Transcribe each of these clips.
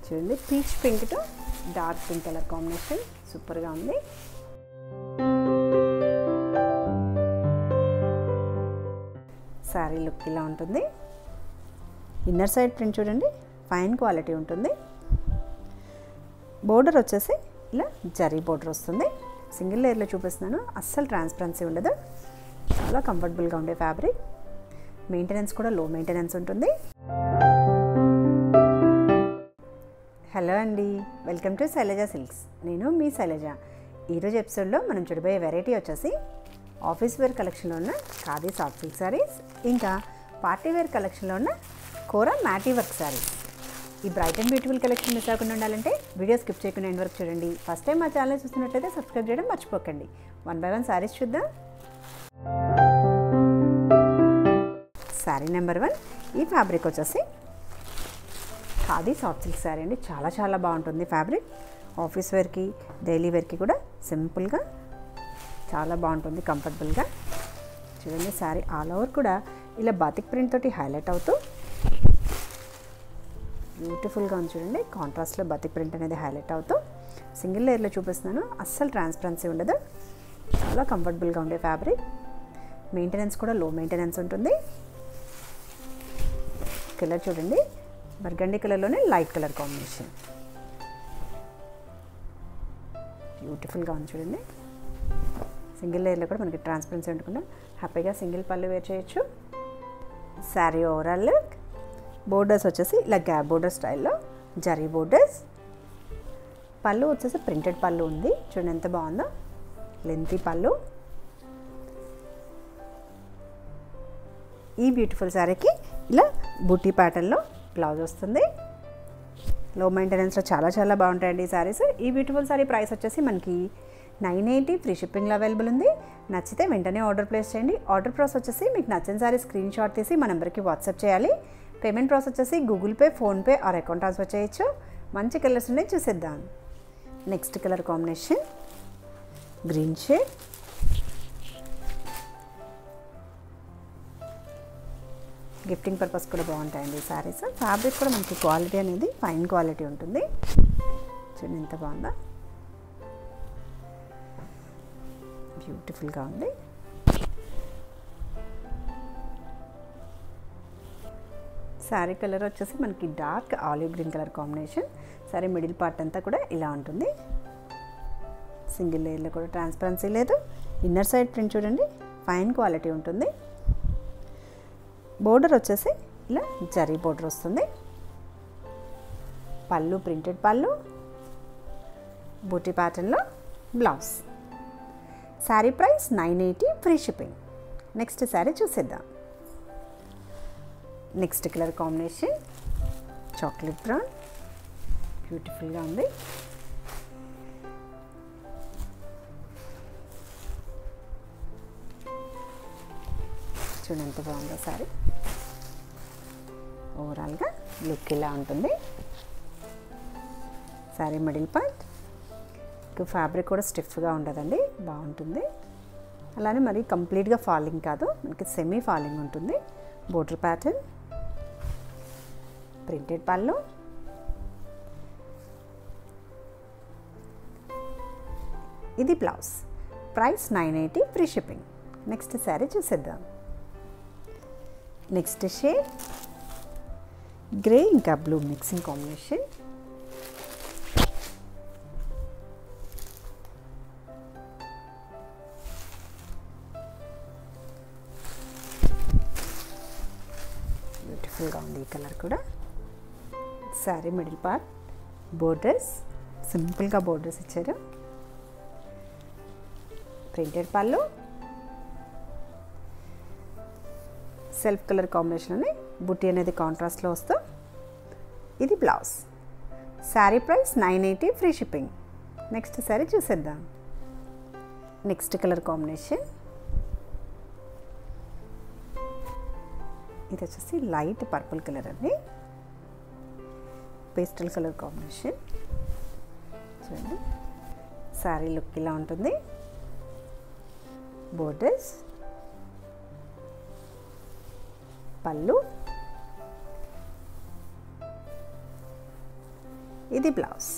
చూడండి peach pink to dark pink colour combination సూపర్గా ఉంది. శారీ లుక్ ఇలా ఉంటుంది. ఇన్నర్ సైడ్ ప్రింట్ చూడండి, ఫైన్ క్వాలిటీ ఉంటుంది. బోర్డర్ వచ్చేసి ఇలా జరీ బోర్డర్ వస్తుంది. సింగిల్ లేయర్లో చూపిస్తున్నాను, అస్సలు ట్రాన్స్పరెన్సీ ఉండదు. చాలా కంఫర్టబుల్గా ఉండే ఫ్యాబ్రిక్. మెయింటెనెన్స్ కూడా లో మెయింటెనెన్స్ ఉంటుంది. హలో అండి, వెల్కమ్ టు శైలజ సిల్క్స్. నేను మీ శైలజ. ఈరోజు ఎపిసోడ్లో మనం చూడబోయే వెరైటీ వచ్చేసి ఆఫీస్ వేర్ కలెక్షన్లో ఉన్న ఖాదీ సాఫ్ట్ సిల్క్ శారీస్, ఇంకా పార్టీ వేర్ కలెక్షన్లో ఉన్న కోరా మ్యాటీ వర్క్ శారీస్. ఈ bright and beautiful collection miss అవ్వకుండా ఉండాలంటే వీడియో స్కిప్ చేయకుండా ఎండ్ వరకు చూడండి. ఫస్ట్ టైం మా ఛానల్ చూస్తున్నట్లయితే సబ్స్క్రైబ్ చేయడం మర్చిపోకండి. 1 by 1 శారీస్ చూద్దాం. శారీ నెంబర్ 1. ఈ ఫ్యాబ్రిక్ వచ్చేసి ఖాదీ సాఫ్ట్ సిల్క్ శారీ అండి. చాలా చాలా బాగుంటుంది ఫ్యాబ్రిక్. ఆఫీస్ వేర్కి, డైలీ వేర్కి కూడా సింపుల్గా చాలా బాగుంటుంది, కంఫర్టబుల్గా. చూడండి శారీ ఆల్ ఓవర్ కూడా ఇలా బాతిక్ ప్రింట్ తోటి హైలైట్ అవుతూ బ్యూటిఫుల్గా ఉంది. చూడండి కాంట్రాస్ట్లో బాతిక్ ప్రింట్ అనేది హైలైట్ అవుతూ సింగిల్ లేయర్లో చూపిస్తున్నాను, అస్సలు ట్రాన్స్పరెన్సీ ఉండదు. చాలా కంఫర్టబుల్గా ఉండే ఫ్యాబ్రిక్. మెయింటెనెన్స్ కూడా లో మెయింటెనెన్స్ ఉంటుంది. కలర్ చూడండి, బర్గండీ కలర్లోనే లైట్ కలర్ కాంబినేషన్ బ్యూటిఫుల్గా ఉంది. చూడండి సింగిల్ లేయర్లో కూడా మనకి ట్రాన్స్పరెన్సీ ఉండకుండా హ్యాపీగా సింగిల్ పళ్ళు వేర్ చేయొచ్చు. Sari overall look. బోర్డర్స్ వచ్చేసి ఇలా గ్యాప్ బోర్డర్ స్టైల్లో జరీ బోర్డర్స్. పళ్ళు వచ్చేసి ప్రింటెడ్ పళ్ళు ఉంది. చూడండి ఎంత బాగుందో, లెంతీ పళ్ళు. ఈ బ్యూటిఫుల్ శారీకి ఇలా బూటీ ప్యాటర్న్లో బ్లౌజ్ వస్తుంది. లో మెయింటెనెన్స్లో చాలా చాలా బాగుంటాయండి ఈ శారీస్. ఈ బ్యూటిఫుల్ శారీ ప్రైస్ వచ్చేసి మనకి 980, ఫ్రీ షిప్పింగ్లో అవైలబుల్ ఉంది. నచ్చితే వెంటనే ఆర్డర్ ప్లేస్ చేయండి. ఆర్డర్ ప్రాసెస్ వచ్చేసి మీకు నచ్చిన శారీ స్క్రీన్ షాట్ తీసి మా నెంబర్కి వాట్సాప్ చేయాలి. పేమెంట్ ప్రాసెస్ వచ్చేసి Google Pay, PhonePe or account transfer చేయొచ్చు. మంచి కలర్స్ ఉన్నాయి, చూసేద్దాం. Next colour combination green shade. Gifting purpose కూడా బాగుంటాయండి ఈ శారీస్. ఫ్యాబ్రిక్ కూడా మనకి క్వాలిటీ అనేది ఫైన్ క్వాలిటీ ఉంటుంది. చూడండి ఎంత బాగుందో, బ్యూటిఫుల్గా ఉంది. శారీ కలర్ వచ్చేసి మనకి dark olive green colour combination. Sari middle part అంతా కూడా ఇలా ఉంటుంది. సింగిల్ లేయర్లో కూడా ట్రాన్స్పరెన్సీ లేదు. ఇన్నర్ సైడ్ ప్రింట్ చూడండి, ఫైన్ క్వాలిటీ ఉంటుంది. బోర్డర్ వచ్చేసి ఇలా జరీ బోర్డర్ వస్తుంది. పళ్ళు ప్రింటెడ్ పళ్ళు, బూటీ ప్యాటర్న్లో blouse. Sari price 980, free shipping. Next sari చూసేద్దాం. Next colour combination chocolate brown, బ్యూటిఫుల్గా ఉంది. చూడండి ఎంత బాగుందో శారీ. ఓవరాల్గా లుక్ ఇలా ఉంటుంది. శారీ మిడిల్ పార్ట్ ఫ్యాబ్రిక్ కూడా స్టిఫ్గా ఉండదండి, బాగుంటుంది. అలానే మరి కంప్లీట్గా ఫాలింగ్ కాదు, మనకి సెమీ ఫాలింగ్ ఉంటుంది. బోర్డర్ ప్యాటర్న్, ప్రింటెడ్ పళ్ళు, ఇది blouse. Price 980, free shipping. Next sari చూసేద్దాం. నెక్స్ట్ షేడ్ గ్రే ఇంకా బ్లూ మిక్సింగ్ కాంబినేషన్. బ్యూటిఫుల్గా ఉంది ఈ కలర్ కూడా. శారీ మిడిల్ పార్ట్ బోర్డర్స్, సింపుల్గా బోర్డర్స్ ఇచ్చారు. ప్రింటెడ్ పళ్ళు, సెల్ఫ్ కలర్ కాంబినేషన్లోనే బుట్టి అనేది కాంట్రాస్ట్లో వస్తూ ఇది blouse. Sari price 980, free shipping. Next sari చూసేద్దాం. నెక్స్ట్ కలర్ కాంబినేషన్ ఇది వచ్చేసి లైట్ పర్పుల్ కలర్ అండి, పేస్టల్ కలర్ కాంబినేషన్. చూడండి శారీ లుక్ ఇలా ఉంటుంది. బోర్డర్స్, పళ్ళు, ఇది blouse.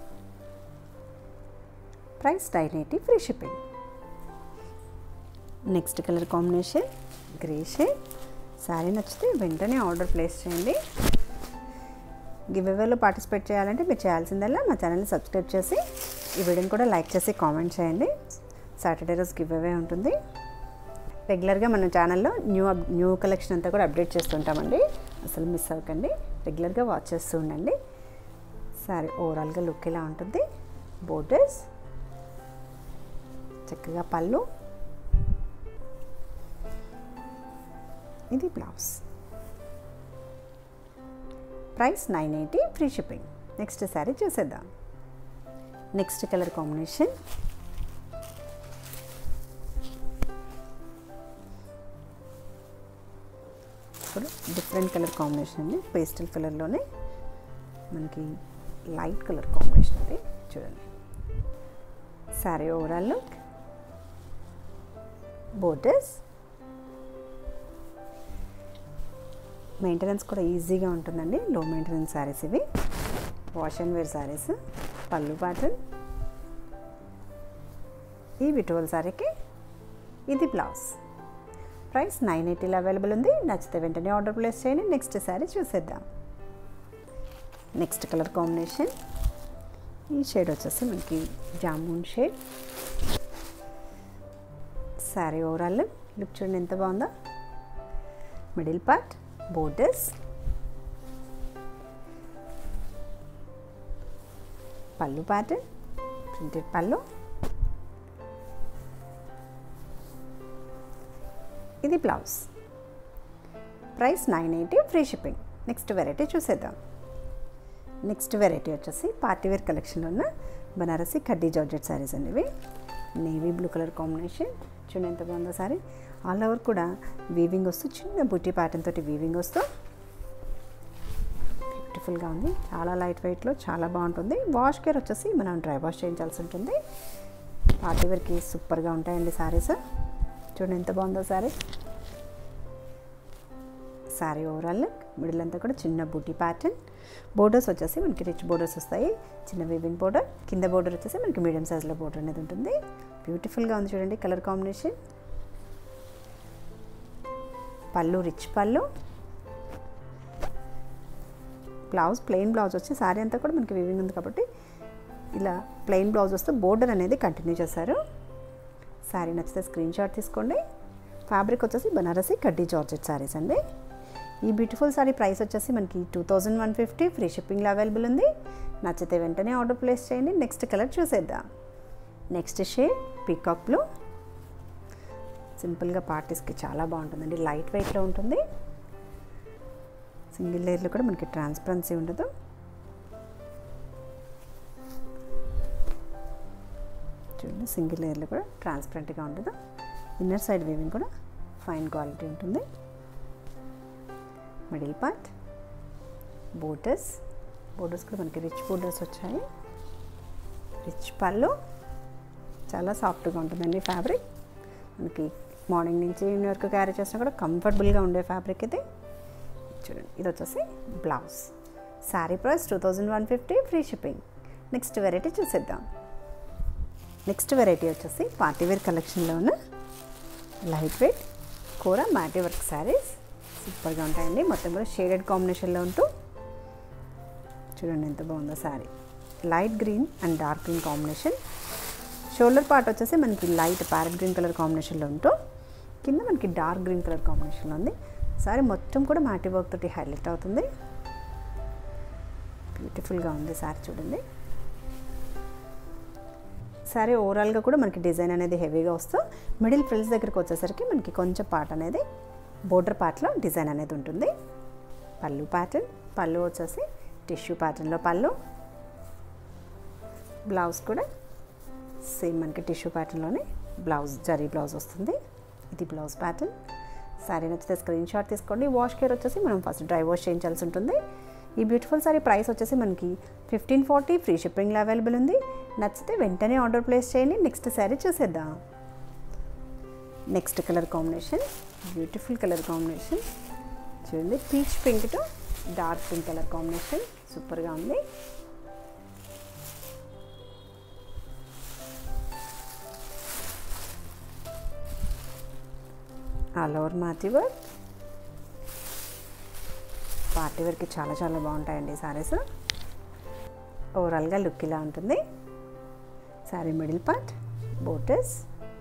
Price 980 free shipping. Next colour combination grey shade. Sari నచ్చితే వెంటనే ఆర్డర్ ప్లేస్ చేయండి. గివ్ అవేలో పార్టిసిపేట్ చేయాలంటే మీరు చేయాల్సిందల్లా మా ఛానల్ని సబ్స్క్రైబ్ చేసి ఈ వీడియోని కూడా లైక్ చేసి కామెంట్ చేయండి. సాటర్డే రోజు గివ్ అవే ఉంటుంది. రెగ్యులర్గా మన ఛానల్లో న్యూ కలెక్షన్ అంతా కూడా అప్డేట్ చేస్తుంటామండి. అసలు మిస్ అవ్వకండి, రెగ్యులర్గా వాచ్ చేస్తూ ఉండండి. సారీ ఓవరాల్గా లుక్ ఇలా ఉంటుంది. బోర్డర్స్, చక్కగా పళ్ళు, ఇది blouse. Price 980 free shipping. Next sari చూసేద్దాం. నెక్స్ట్ కలర్ కాంబినేషన్ ఇప్పుడు డిఫరెంట్ కలర్ కాంబినేషన్ అండి. పేస్టల్ కలర్లోనే మనకి లైట్ కలర్ కాంబినేషన్ అండి. చూడండి sari overall look, borders, maintenance కూడా ఈజీగా ఉంటుందండి. లో మెయింటెనెన్స్ శారీస్ ఇవి, వాష్ అండ్ వేర్ శారీస్. పళ్ళు ప్యాటర్న్, ఈ విటువల్ శారీకి ఇది బ్లౌజ్. ప్రైస్ 980 అవైలబుల్ ఉంది. నచ్చితే వెంటనే ఆర్డర్ ప్లేస్ చేయండి. నెక్స్ట్ శారీ చూసేద్దాం. నెక్స్ట్ కలర్ కాంబినేషన్ ఈ షేడ్ వచ్చేసి మనకి jamun shade. Sari overall look చూడండి ఎంత బాగుందో. మిడిల్ పార్ట్, బోర్డర్స్, పళ్ళు ప్యాటర్న్, ప్రింటెడ్ పళ్ళు, ఇది blouse. Price 980 free shipping. Next variety చూసేద్దాం. నెక్స్ట్ వెరైటీ వచ్చేసి పార్టీవేర్ కలెక్షన్లో ఉన్న బనారసి కడ్డీ జార్జెట్ శారీస్ అండి. ఇవి నేవీ బ్లూ కలర్ కాంబినేషన్. చూడండి ఎంత బాగుందో శారీ. ఆల్ ఓవర్ కూడా వీవింగ్ వస్తూ, చిన్న బుట్టి ప్యాటర్న్ తోటి వీవింగ్ వస్తూ బ్యూటిఫుల్గా ఉంది. చాలా లైట్ వెయిట్లో చాలా బాగుంటుంది. వాష్ కేర్ వచ్చేసి మనం డ్రై వాష్ చేయించాల్సి ఉంటుంది. పార్టీవేర్కి సూపర్గా ఉంటాయండి శారీస్. చూడండి ఎంత బాగుందో శారీ. శారీ ఓవరాల్ మిడిల్ అంతా కూడా చిన్న బూటీ ప్యాటర్న్. బోర్డర్స్ వచ్చేసి మనకి రిచ్ బోర్డర్స్ వస్తాయి. చిన్న వీవింగ్ బోర్డర్, కింద బోర్డర్ వచ్చేసి మనకి మీడియం సైజ్లో బోర్డర్ అనేది ఉంటుంది. బ్యూటిఫుల్గా ఉంది చూడండి కలర్ కాంబినేషన్. పళ్ళు రిచ్ పళ్ళు, బ్లౌజ్ ప్లెయిన్ బ్లౌజ్ వచ్చి శారీ అంతా కూడా మనకి వీవింగ్ ఉంది కాబట్టి ఇలా ప్లెయిన్ బ్లౌజ్ వస్తే బోర్డర్ అనేది కంటిన్యూ చేశారు. శారీ నచ్చితే స్క్రీన్ షాట్ తీసుకోండి. ఫ్యాబ్రిక్ వచ్చేసి బనారసి కడ్డీ జార్జెట్ శారీస్ అండి. ఈ బ్యూటిఫుల్ శారీ ప్రైస్ వచ్చేసి మనకి 2150 ఫ్రీ షిప్పింగ్లో అవైలబుల్ ఉంది. నచ్చితే వెంటనే ఆర్డర్ ప్లేస్ చేయండి. నెక్స్ట్ కలర్ చూసేద్దాం. Next shade peacock blue. సింపుల్గా పార్టీస్కి చాలా బాగుంటుందండి. లైట్ వెయిట్లో ఉంటుంది. సింగిల్ లేయర్లో కూడా మనకి ట్రాన్స్పరెన్సీ ఉండదు. చూడండి సింగిల్ లేయర్లో కూడా ట్రాన్స్పరెంట్గా ఉండదు. ఇన్నర్ సైడ్ వీవింగ్ కూడా ఫైన్ క్వాలిటీ ఉంటుంది. మిడిల్ పార్ట్, బోర్డర్స్ కూడా మనకి రిచ్ బోర్డర్స్ వచ్చాయి. రిచ్ పళ్ళు, చాలా సాఫ్ట్గా ఉంటుందండి ఫ్యాబ్రిక్. మనకి మార్నింగ్ నుంచి ఈవినింగ్ వరకు క్యారీ చేసినా కూడా కంఫర్టబుల్గా ఉండే ఫ్యాబ్రిక్ ఇది. చూడండి ఇది వచ్చేసి blouse. Sari price 2150 free shipping. Next variety చూసేద్దాం. నెక్స్ట్ వెరైటీ వచ్చేసి పార్టీవేర్ కలెక్షన్లో ఉన్న లైట్ వెయిట్ కూర మ్యాటీ వర్క్ శారీస్. సూపర్గా ఉంటాయండి. మొత్తం కూడా షేడెడ్ కాంబినేషన్లో ఉంటూ చూడండి ఎంత బాగుందో sari. Light green and dark green combination. Shoulder part వచ్చేసి మనకి లైట్ ప్యారెట్ గ్రీన్ కలర్ కాంబినేషన్లో ఉంటూ కింద మనకి డార్క్ గ్రీన్ కలర్ కాంబినేషన్లో ఉంది. శారీ మొత్తం కూడా మ్యాటీ వర్క్ తోటి హైలైట్ అవుతుంది. బ్యూటిఫుల్గా ఉంది శారీ చూడండి. శారీ ఓవరాల్గా కూడా మనకి డిజైన్ అనేది హెవీగా వస్తూ మిడిల్ ఫ్రిల్స్ దగ్గరికి వచ్చేసరికి మనకి కొంచెం పార్ట్ అనేది బోర్డర్ పార్ట్లో డిజైన్ అనేది ఉంటుంది. పళ్ళు ప్యాటర్న్, పళ్ళు వచ్చేసి టిష్యూ ప్యాటర్న్లో పళ్ళు. బ్లౌజ్ కూడా సేమ్ మనకి టిష్యూ ప్యాటర్న్లోనే బ్లౌజ్, జరీ బ్లౌజ్ వస్తుంది. ఇది బ్లౌజ్ ప్యాటర్న్. శారీ నచ్చితే స్క్రీన్ షాట్ తీసుకోండి. వాష్ కేర్ వచ్చేసి మనం ఫస్ట్ డ్రై వాష్ చేయించాల్సి ఉంటుంది. ఈ బ్యూటిఫుల్ శారీ ప్రైస్ వచ్చేసి మనకి 1540 ఫ్రీ షిప్పింగ్లో అవైలబుల్ ఉంది. నచ్చితే వెంటనే ఆర్డర్ ప్లేస్ చేయండి. నెక్స్ట్ శారీ చూసేద్దాం. Next colour combination beautiful colour combination చూడండి. Peach pink to dark pink colour combination సూపర్గా ఉంది. ఆల్ ఓవర్ మాతి వర్క్. పార్టీ వేర్కి చాలా చాలా బాగుంటాయండి సారీస్. ఓవరాల్గా లుక్ ఇలా ఉంటుంది. సారీ మిడిల్ పార్ట్ బోటస్.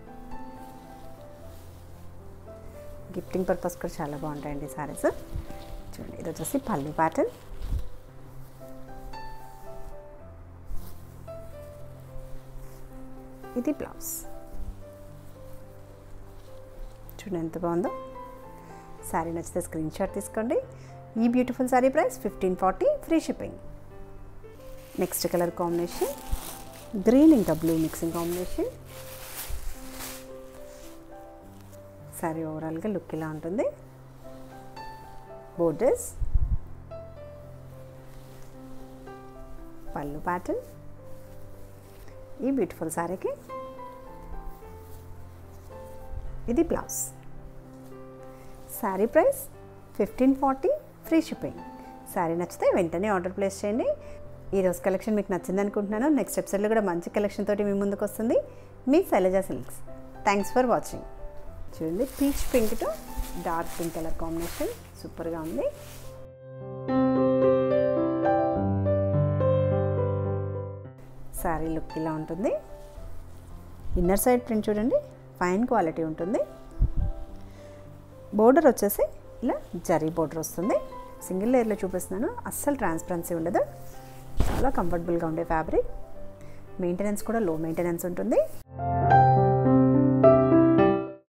గిఫ్టింగ్ పర్పస్ కూడా చాలా బాగుంటాయండి సారీస్. చూడండి, ఇది వచ్చేసి పళ్ళు ప్యాటర్న్. ఇది బ్లౌజ్. చూడండి ఎంత బాగుందో. శారీ నచ్చితే స్క్రీన్ షాట్ తీసుకోండి. ఈ beautiful sari price 1540, free shipping. Next colour combination green ఇంకా బ్లూ మిక్సింగ్ కాంబినేషన్. శారీ ఓవరాల్గా లుక్ ఇలా ఉంటుంది. బోర్డర్స్, పళ్ళు ప్యాటర్న్. ఈ బ్యూటిఫుల్ శారీకి ఇది blouse. Sari price 1540, free shipping. Sari నచ్చితే వెంటనే ఆర్డర్ ప్లేస్ చేయండి. ఈరోజు కలెక్షన్ మీకు నచ్చింది అనుకుంటున్నాను. నెక్స్ట్ ఎపిసోడ్లో కూడా మంచి కలెక్షన్ తోటి మీ ముందుకు వస్తుంది మీ Shailaja silks. Thanks for watching. చూడండి, peach pink to dark pink colour combination సూపర్గా ఉంది. శారీ లుక్ ఇలా ఉంటుంది. ఇన్నర్ సైడ్ ప్రింట్ చూడండి, ఫైన్ క్వాలిటీ ఉంటుంది. బోర్డర్ వచ్చేసి ఇలా జరీ బోర్డర్ వస్తుంది. సింగిల్ లేయర్లో చూపిస్తున్నాను, అస్సలు ట్రాన్స్పరెన్సీ ఉండదు. చాలా కంఫర్టబుల్గా ఉండే ఫ్యాబ్రిక్. మెయింటెనెన్స్ కూడా లో మెయింటెనెన్స్ ఉంటుంది.